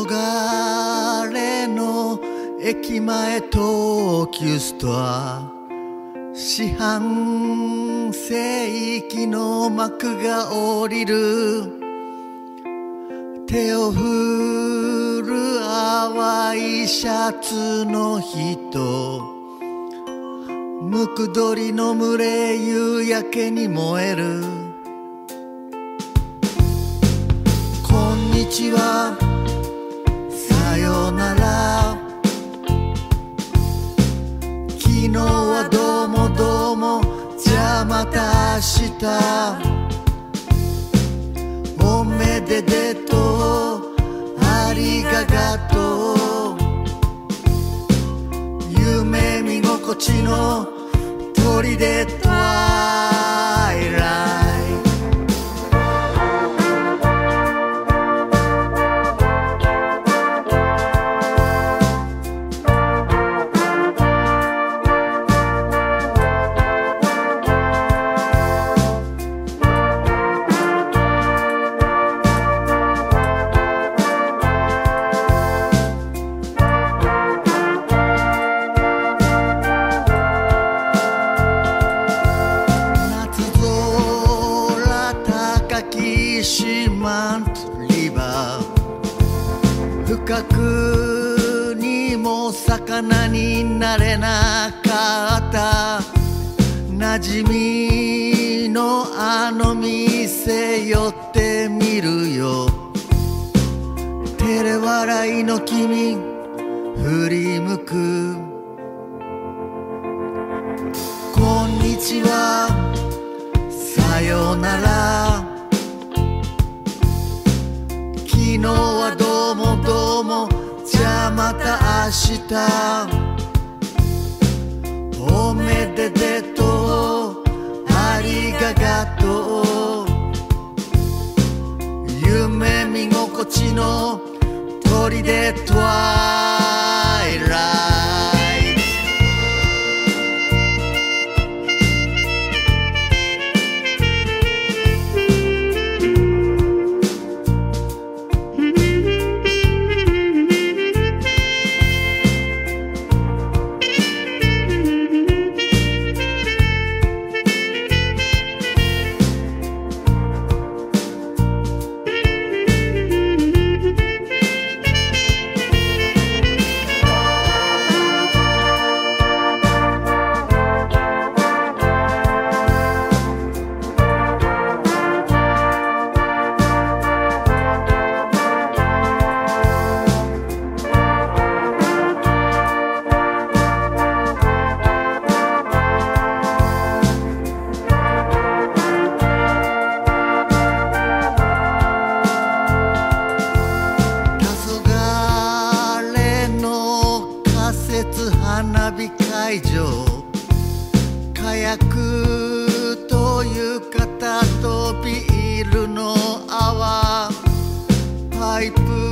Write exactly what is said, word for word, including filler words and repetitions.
れの駅前東急ストア、四半世紀の幕が下りる、手を振る淡いシャツの人、ムクドリの群れ夕焼けに燃える。こんにちは、さよなら、昨日はどうもどうも、じゃあまた明日、おめでとう、ありがとう、夢見心地の鳥でトワイライト。四万リバー、不覚にも魚になれなかった、馴染みのあの店寄ってみるよ。照れ笑いの君振り向く、こんにちは、さよなら、昨日はどうもどうも、じゃあまた明日、おめでとう、ありがとう、夢見心地の鳥でトワイライト。花火会場、火薬と浴衣とビールの泡、パイプ